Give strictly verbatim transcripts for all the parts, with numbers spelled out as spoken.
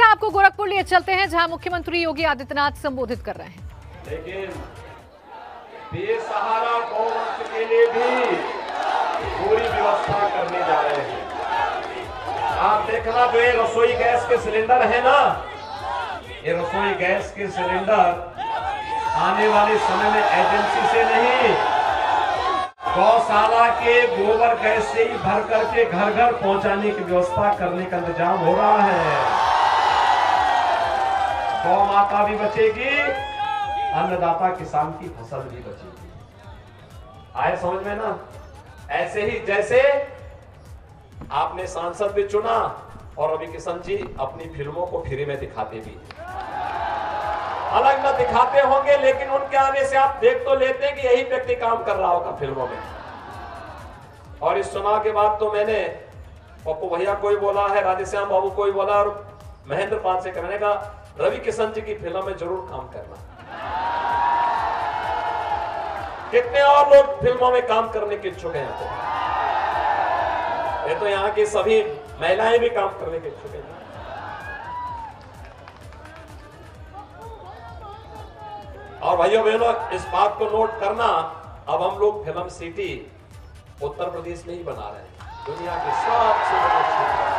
सीधा आपको गोरखपुर लिए चलते हैं, जहां मुख्यमंत्री योगी आदित्यनाथ संबोधित कर रहे हैं। लेकिन बेसहारा गौवंश के लिए भी पूरी व्यवस्था करने जा रहे हैं। आप देखना, जो ये रसोई गैस के सिलेंडर है ना, ये रसोई गैस के सिलेंडर आने वाले समय में एजेंसी से नहीं, गौशाला के गोबर गैस से ही भर करके घर घर पहुंचाने की व्यवस्था करने का इंतजाम हो रहा है। गौ माता भी बचेगी, अन्नदाता किसान की फसल भी बचेगी। आए समझ में ना? ऐसे ही जैसे आपने सांसद भी चुना और रवि किशन जी अपनी फिल्मों को फ्री में दिखाते भी, अलग न दिखाते होंगे, लेकिन उनके आने से आप देख तो लेते हैं कि यही व्यक्ति काम कर रहा होगा फिल्मों में। और इस चुनाव के बाद तो मैंने पप्पू भैया कोई बोला है, राधेश्याम बाबू कोई बोला, और महेंद्र पाल से कहने का रवि किशन जी की फिल्म में जरूर काम करना। कितने और लोग फिल्मों में काम करने के इच्छुक हैं? तो ये तो यहाँ की सभी महिलाएं भी काम करने के इच्छुक हैं। और भाइयों बहनों, इस बात को नोट करना, अब हम लोग फिल्म सिटी उत्तर प्रदेश में ही बना रहे हैं, दुनिया के सबसे बड़े क्षेत्र।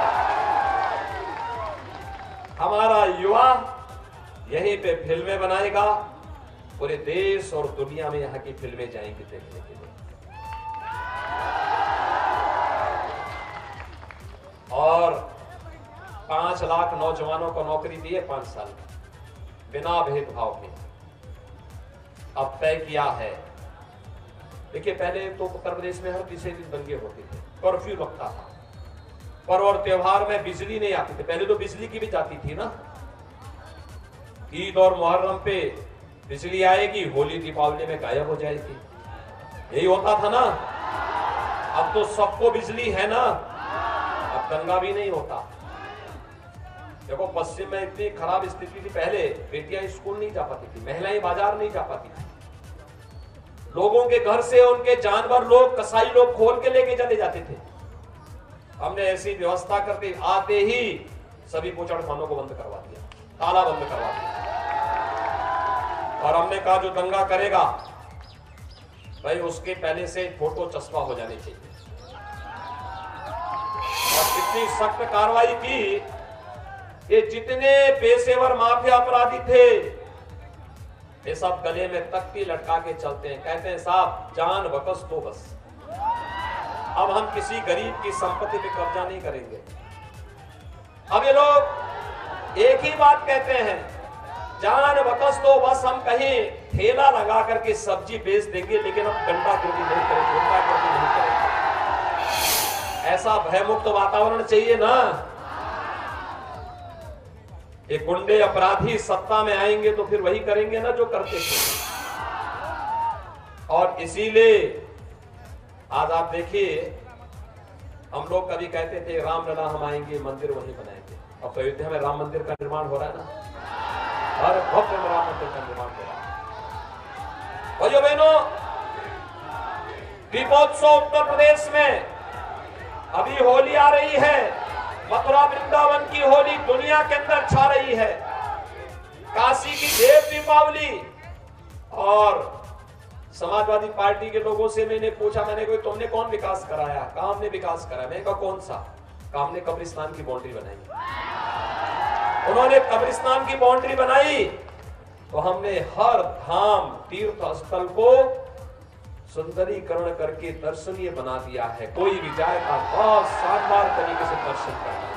हमारा युवा यहीं पे फिल्में बनाएगा, पूरे देश और दुनिया में यहाँ की फिल्में जाएंगी देखने के लिए। और पांच लाख नौजवानों को नौकरी दी है पांच साल में, बिना भेदभाव के अब तय किया है। देखिए, पहले तो उत्तर प्रदेश में हर तीसरे दिन दंगे होते थे, कर्फ्यू लगता था, पर्व और त्योहार में बिजली नहीं आती थी। पहले तो बिजली की भी जाती थी ना, ईद और मुहर्रम पे बिजली आएगी, होली दीपावली में गायब हो जाएगी, यही होता था ना। अब तो सबको बिजली है ना, अब दंगा भी नहीं होता। देखो, पश्चिम में इतनी खराब स्थिति थी, पहले बेटियां स्कूल नहीं जा पाती थी, महिलाएं बाजार नहीं जा पाती थी, लोगों के घर से उनके जानवर लोग, कसाई लोग खोल के लेके चले जाते थे। हमने ऐसी व्यवस्था करके आते ही सभी बूचड़खानों को बंद करवा दिया, ताला बंद करवा दिया। और हमने कहा जो दंगा करेगा भाई, उसके पहले से फोटो चश्मा हो जाने चाहिए। और कितनी सख्त कार्रवाई की, ये जितने पेशेवर माफिया अपराधी थे, ये सब गले में तख्ती लटका के चलते हैं, कहते हैं साहब जान बकस दो बस, अब हम किसी गरीब की संपत्ति पे कब्जा नहीं करेंगे। अब ये लोग एक ही बात कहते हैं, जान बकस दो बस, हम कहीं ठेला लगा करके सब्जी बेच देंगे, लेकिन हम गंडागिरी नहीं करेंगे, गुंडागिरी नहीं करेंगे। ऐसा भयमुक्त वातावरण चाहिए ना। ये गुंडे अपराधी सत्ता में आएंगे तो फिर वही करेंगे ना जो करते थे। और इसीलिए आज आप देखिए, हम लोग कभी कहते थे रामलला हम आएंगे, मंदिर वहीं बनाएंगे। अब अयोध्या में राम मंदिर का निर्माण हो रहा है ना, हर भव्य में राम मंदिर का निर्माण हो रहा है। भाइयों बहनों, दीपोत्सव उत्तर प्रदेश में अभी होली आ रही है, मथुरा वृंदावन की होली दुनिया के अंदर छा रही है, काशी की देव दीपावली। और समाजवादी पार्टी के लोगों से मैंने पूछा, मैंने कोई तुमने कौन विकास कराया? कहा हमने विकास कराया। मैंने कहा कौन सा? कहा हमने कब्रिस्तान की बाउंड्री बनाई। उन्होंने कब्रिस्तान की बाउंड्री बनाई तो हमने हर धाम तीर्थ स्थल को सुंदरीकरण करके दर्शनीय बना दिया है। कोई भी जाएगा बहुत शानदार तरीके से दर्शन करना।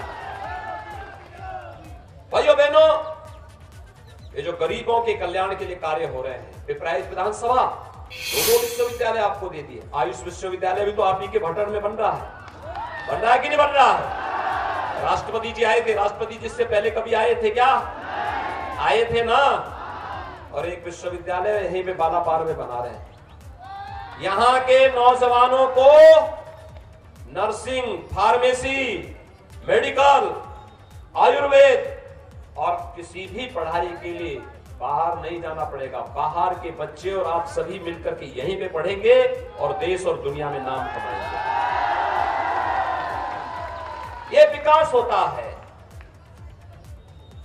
भाइयों बहनों, ये जो गरीबों के कल्याण के लिए कार्य हो रहे हैं, पिपराइच विधानसभा दो दो विश्वविद्यालय आपको दे दिए। आयुष विश्वविद्यालय भी तो आप ही के भटर में बन रहा है, बन रहा है कि नहीं बन रहा है? राष्ट्रपति जी आए थे, राष्ट्रपति जी से पहले कभी आए थे क्या? आए थे ना। और एक विश्वविद्यालय यहीं पे बालापार में बना रहे हैं। यहां के नौजवानों को नर्सिंग, फार्मेसी, मेडिकल, आयुर्वेद और किसी भी पढ़ाई के लिए बाहर नहीं जाना पड़ेगा। बाहर के बच्चे और आप सभी मिलकर के यहीं पे पढ़ेंगे और देश और दुनिया में नाम कमाएंगे। ये विकास होता है।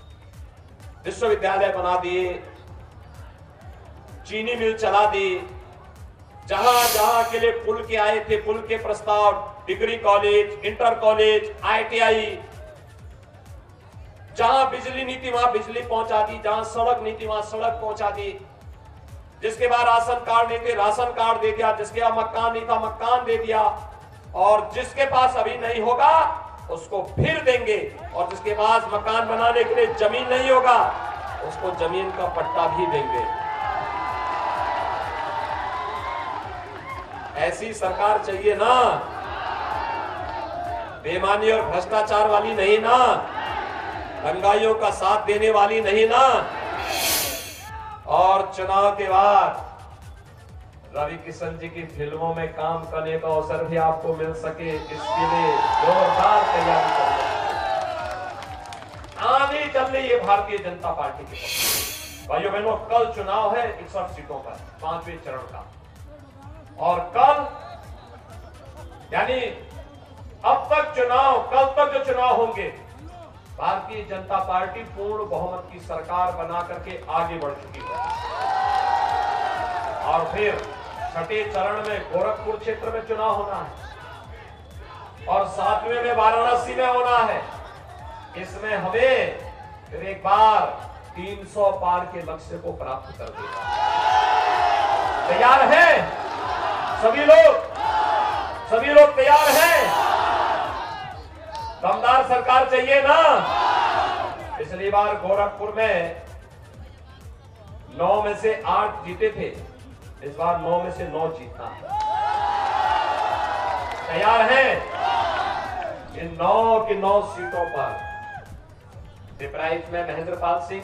विश्वविद्यालय बना दिए, चीनी मिल चला दी, जहां जहां के लिए पुल के आए थे पुल के प्रस्ताव, degree college, inter college, I T I, जहां बिजली नीति वहां बिजली पहुंचा दी, जहां सड़क नीति वहां सड़क पहुंचा दी, जिसके बाद राशन कार्ड नहीं थे राशन कार्ड दे दिया, जिसके पास मकान नहीं था मकान दे दिया, और जिसके पास अभी नहीं होगा उसको फिर देंगे, और जिसके पास मकान बनाने के लिए जमीन नहीं होगा उसको जमीन का पट्टा भी देंगे। ऐसी सरकार चाहिए ना, बेईमानी और भ्रष्टाचार वाली नहीं ना, दंगाइयों का साथ देने वाली नहीं ना। और चुनाव के बाद रवि किशन जी की फिल्मों में काम करने का अवसर भी आपको मिल सके, इसके लिए जोरदार तैयारी करनी आगे चल रही है भारतीय जनता पार्टी की तरफ। भाइयों बहनों, कल चुनाव है इकसठ सीटों पर, पांचवें चरण का, और कल यानी अब तक चुनाव, कल तक जो चुनाव होंगे, भारतीय जनता पार्टी पूर्ण बहुमत की सरकार बना करके आगे बढ़ चुकी है। और फिर छठे चरण में गोरखपुर क्षेत्र में चुनाव होना है, और सातवें में वाराणसी में होना है। इसमें हमें फिर एक बार तीन सौ पार के लक्ष्य को प्राप्त कर देगा। तैयार है सभी लोग? सभी लोग तैयार हैं? दमदार सरकार चाहिए ना? पिछली बार गोरखपुर में नौ में से आठ जीते थे, इस बार नौ में से नौ जीतना है। तैयार हैं? इन नौ की नौ सीटों पर पिपराइच में महेंद्र पाल सिंह,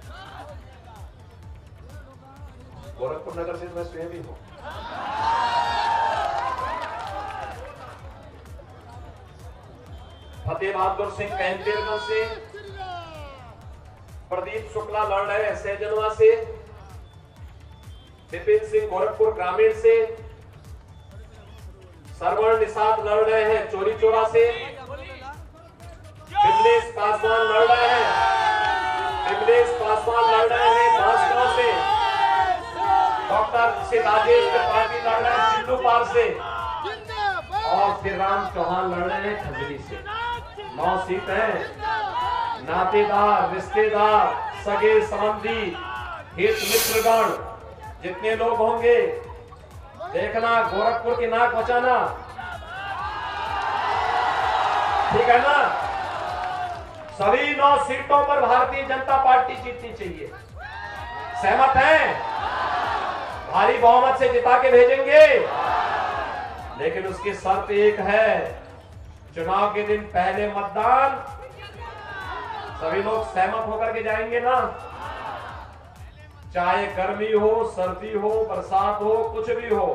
गोरखपुर नगर से मैं स्वयं ही हूं, फतेह बहादुर सिंह कैंपेरगंज से, प्रदीप शुक्ला लड़ रहे हैं सहजनवा से, विपिन सिंह गोरखपुर ग्रामीण से, सरवण निषाद लड़ रहे हैं चोरी चोरा से, विमलेश पासवान लड़ रहे हैं विमलेश पासवान लड़ रहे हैं बांसगांव से, डॉक्टर राजेश त्रिपाठी लड़ रहे हैं सिल्लूपार से, और फिर राम चौहान लड़ रहे हैं खजरी से। नौ सीट है। नातेदार, रिश्तेदार, सगे संबंधी, हित मित्रगण जितने लोग होंगे, देखना गोरखपुर की नाक बचाना, ठीक है ना? सभी नौ सीटों पर भारतीय जनता पार्टी जीतनी चाहिए। सहमत हैं? भारी बहुमत से जिता के भेजेंगे, लेकिन उसकी शर्त एक है, चुनाव के दिन पहले मतदान। सभी लोग सहमत होकर के जाएंगे ना? चाहे गर्मी हो, सर्दी हो, बरसात हो, कुछ भी हो,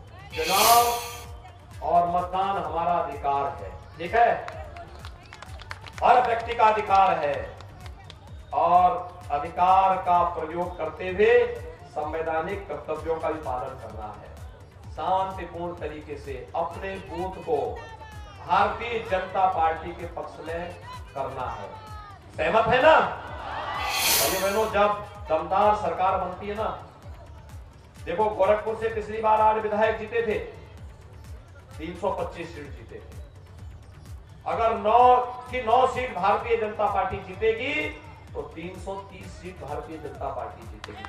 चुनाव और मतदान हमारा अधिकार है, ठीक है? हर व्यक्ति का अधिकार है, और अधिकार का प्रयोग करते हुए संवैधानिक कर्तव्यों का भी पालन करना है। शांतिपूर्ण तरीके से अपने बूथ को भारतीय जनता पार्टी के पक्ष में करना है। सहमत है ना? भाइयों बहनों, जब दमदार सरकार बनती है ना, देखो गोरखपुर से पिछली बार आठ विधायक जीते थे, तीन सौ पच्चीस सीट जीते थे। अगर नौ की नौ सीट भारतीय जनता पार्टी जीतेगी तो तीन सौ तीस सीट भारतीय जनता पार्टी जीतेगी।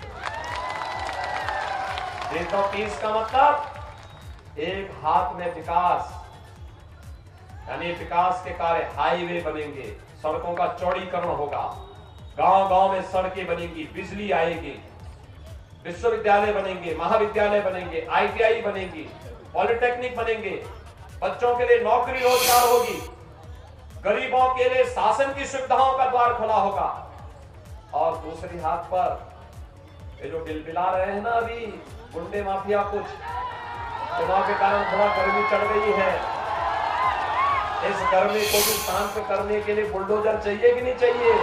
तीन सौ तीस का मतलब एक हाथ में विकास, यानी विकास के कार्य, हाईवे बनेंगे, सड़कों का चौड़ीकरण होगा, गांव गांव में सड़कें बनेंगी, बिजली आएगी, विश्वविद्यालय बनेंगे, महाविद्यालय बनेंगे, आई टी आई बनेगी, पॉलिटेक्निक बनेंगे, बच्चों के लिए नौकरी रोजगार होगी, गरीबों के लिए शासन की सुविधाओं का द्वार खुला होगा। और दूसरी हाथ पर ये जो बिलबिला रहे हैं ना अभी गुंडे माफिया, कुछ चुनाव के कारण थोड़ा गर्मी चढ़ गई है, इस गर्मी को भी शांत करने के लिए बुलडोजर चाहिए कि नहीं चाहिए?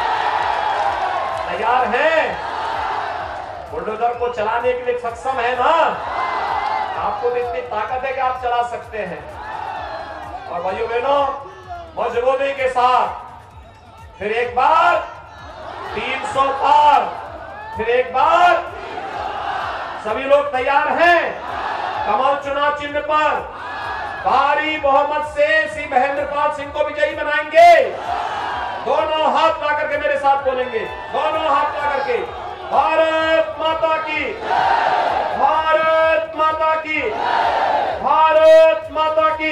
तैयार हैं? बुलडोजर को चलाने के लिए सक्षम है ना? आपको तो इतनी ताकत है कि आप चला सकते हैं। और भाइयों बहनों, मजबूती के साथ फिर एक बार तीन सौ पार। फिर एक बार सभी लोग तैयार हैं? कमल चुनाव चिन्ह पर भारी बहुमत से श्री महेंद्र पाल सिंह को विजयी बनाएंगे। दोनों हाथ ला करके मेरे साथ बोलेंगे, दोनों हाथ ला करके, भारत माता की, भारत माता की, भारत माता की।